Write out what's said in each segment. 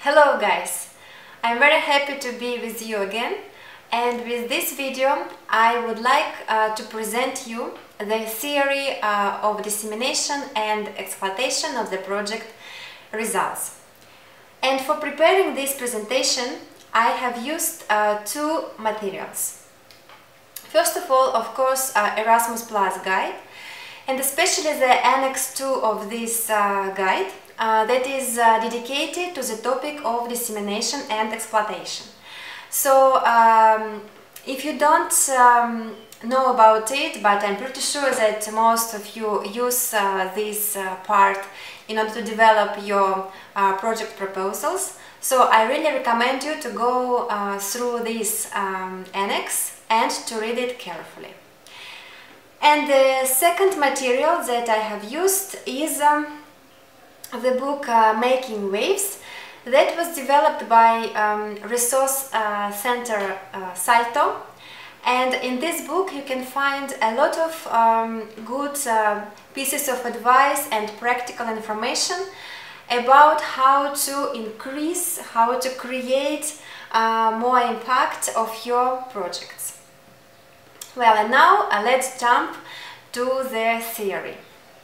Hello guys! I'm very happy to be with you again, and with this video I would like to present you the theory of dissemination and exploitation of the project results. And for preparing this presentation I have used two materials. First of all, of course, Erasmus Plus guide, and especially the Annex 2 of this guide that is dedicated to the topic of dissemination and exploitation. So if you don't know about it, but I'm pretty sure that most of you use this part in order to develop your project proposals, so I really recommend you to go through this annex and to read it carefully. And the second material that I have used is the book Making Waves, that was developed by Resource Center Salto, and in this book you can find a lot of good pieces of advice and practical information about how to increase, how to create more impact of your projects. Well, and now let's jump to the theory.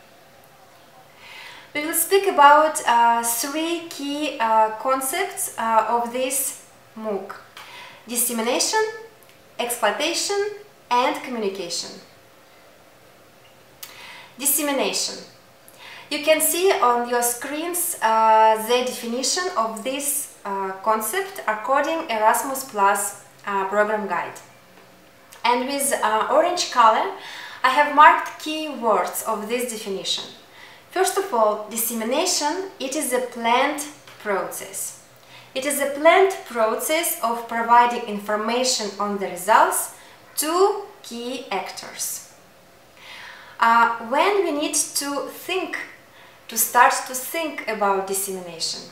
We will speak about three key concepts of this MOOC: dissemination, exploitation, and communication. Dissemination. You can see on your screens the definition of this concept according Erasmus Plus program guide. And with orange color I have marked key words of this definition. First of all, dissemination, it is a planned process. It is a planned process of providing information on the results to key actors. When we need to start to think about dissemination.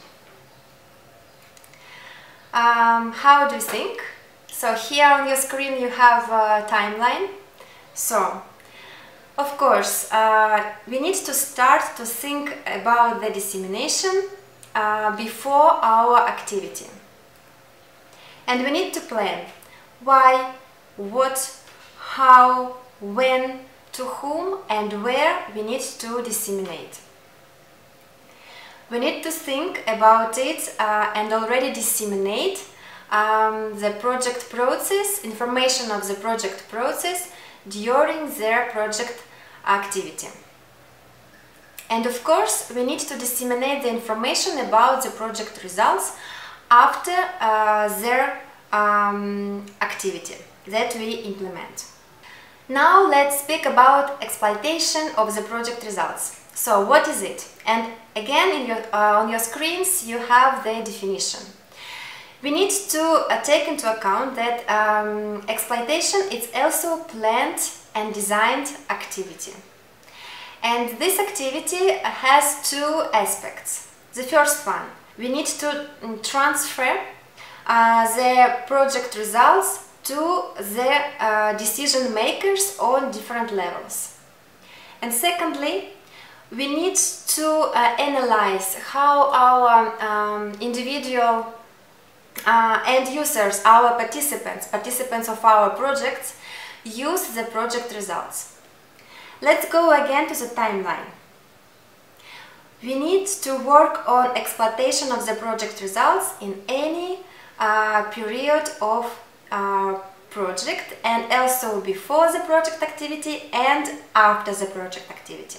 How do you think? So here on your screen you have a timeline. So, of course, we need to start to think about the dissemination before our activity. And we need to plan why, what, how, when, to whom and where we need to disseminate. We need to think about it and already disseminate the project process, information of the project process during their project activity. And of course, we need to disseminate the information about the project results after their activity that we implement. Now let's speak about exploitation of the project results. So what is it? And again, on your screens you have the definition. We need to take into account that exploitation is also planned and designed activity. And this activity has two aspects. The first one, we need to transfer the project results to the decision makers on different levels. And secondly, we need to analyze how our individual end users, our participants of our projects, use the project results. Let's go again to the timeline. We need to work on exploitation of the project results in any period of project, and also before the project activity and after the project activity.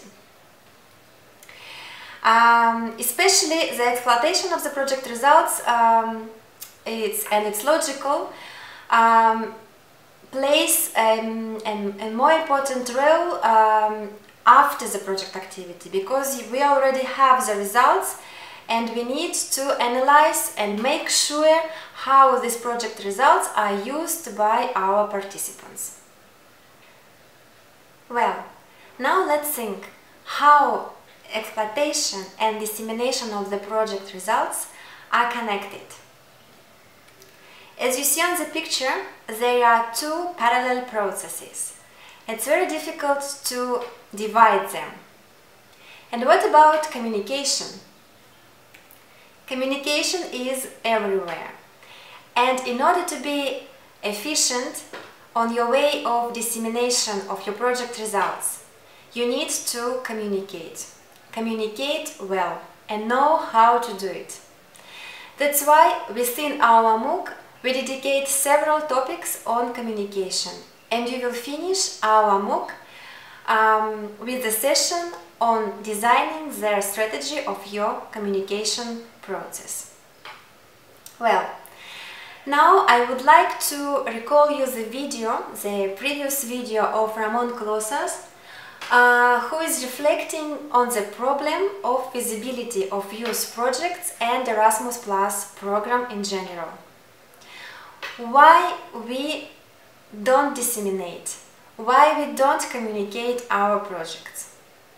Especially the exploitation of the project results, it's logical, plays a more important role after the project activity, because we already have the results and we need to analyze and make sure how these project results are used by our participants. Well, now let's think how exploitation and dissemination of the project results are connected. As you see on the picture, there are two parallel processes. It's very difficult to divide them. And what about communication? Communication is everywhere. And in order to be efficient on your way of dissemination of your project results, you need to communicate. Communicate well and know how to do it. That's why within our MOOC we dedicate several topics on communication, and we will finish our MOOC with a session on designing the strategy of your communication process. Well, now I would like to recall you the previous video of Ramon Closas, who is reflecting on the problem of visibility of youth projects and Erasmus Plus program in general. Why we don't disseminate, why we don't communicate our projects.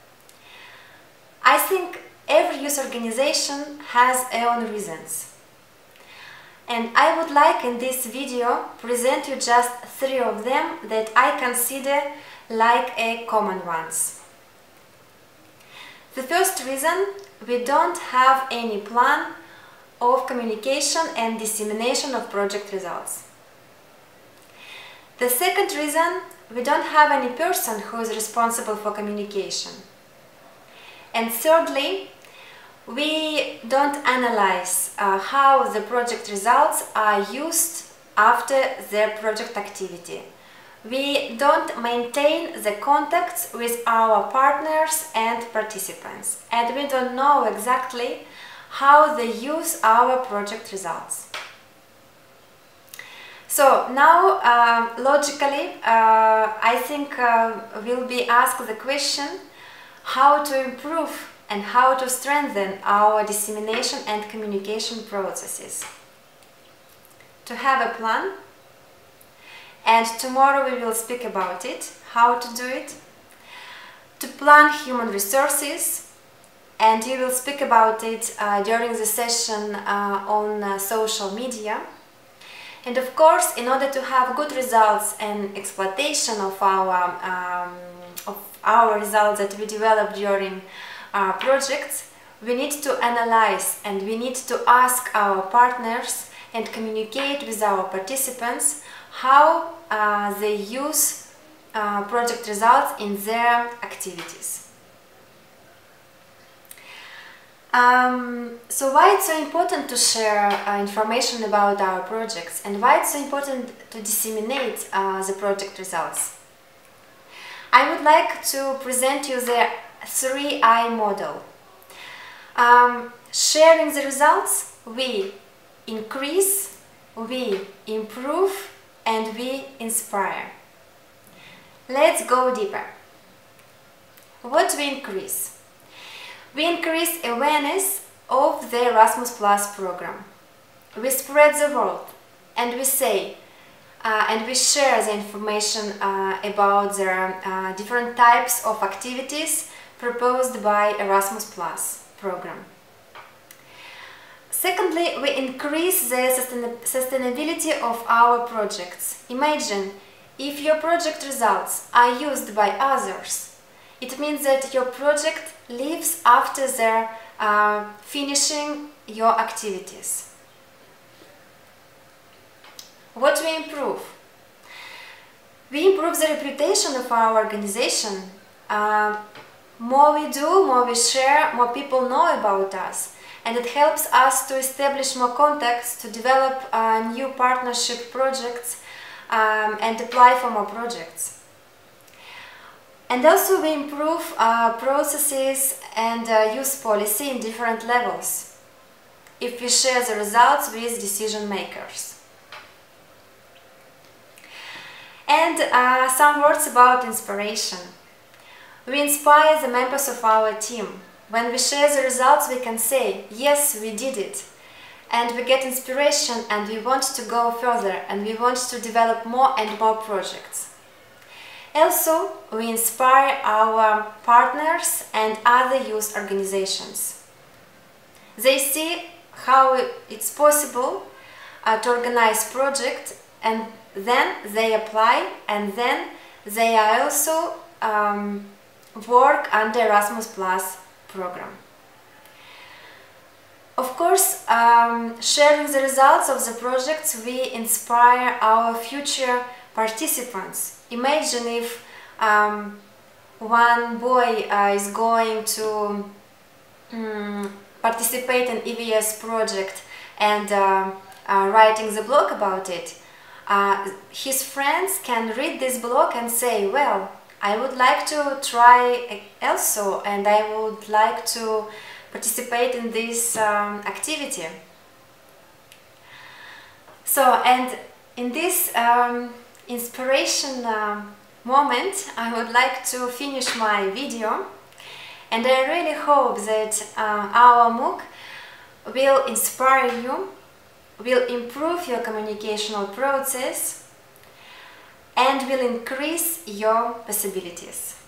I think every youth organization has their own reasons. And I would like in this video present you just 3 of them that I consider like a common ones. The first reason, we don't have any plan of communication and dissemination of project results. The second reason, we don't have any person who is responsible for communication. And thirdly, we don't analyze how the project results are used after their project activity. We don't maintain the contacts with our partners and participants, and we don't know exactly how they use our project results. So now, logically, I think we'll be asked the question how to improve and how to strengthen our dissemination and communication processes. To have a plan, and tomorrow we will speak about it, how to do it. To plan human resources, and we will speak about it during the session on social media. And of course, in order to have good results and exploitation of our results that we develop during our projects, we need to analyze and we need to ask our partners and communicate with our participants how they use project results in their activities. So why it's so important to share information about our projects, and why it's so important to disseminate the project results? I would like to present you the 3I model. Sharing the results, we increase, we improve, and we inspire. Let's go deeper. What we increase? We increase awareness of the Erasmus Plus program. We spread the word, and we say and we share the information about the different types of activities proposed by Erasmus Plus program. Secondly, we increase the sustainability of our projects. Imagine if your project results are used by others. It means that your project lives after their finishing your activities. What we improve? We improve the reputation of our organization. More we do, more we share, more people know about us. And it helps us to establish more contacts, to develop new partnership projects and apply for more projects. And also we improve processes and use policy in different levels if we share the results with decision makers. And some words about inspiration. We inspire the members of our team. When we share the results, we can say, yes, we did it. And we get inspiration, and we want to go further, and we want to develop more and more projects. Also, we inspire our partners and other youth organizations. They see how it's possible to organize projects, and then they apply, and then they also work under Erasmus Plus program. Of course, sharing the results of the projects, we inspire our future participants. Imagine if one boy is going to participate in EVS project and writing the blog about it. His friends can read this blog and say, well, I would like to try also, and I would like to participate in this activity. So, and in this inspiration moment, I would like to finish my video, and I really hope that our MOOC will inspire you, will improve your communicational process, and will increase your possibilities.